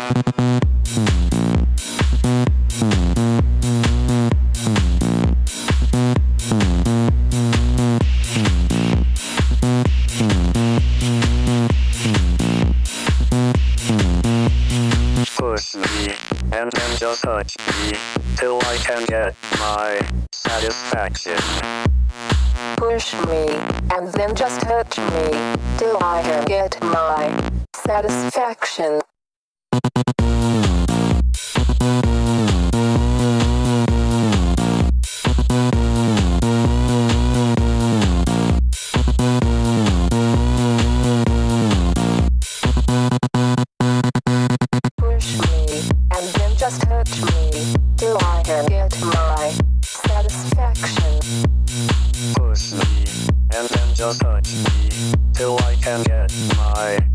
Push me, and then just touch me, till I can get my satisfaction. Push me, and then just touch me, till I can get my satisfaction. Push me, and then just touch me, till I can get my satisfaction. Push me, and then just touch me, till I can get my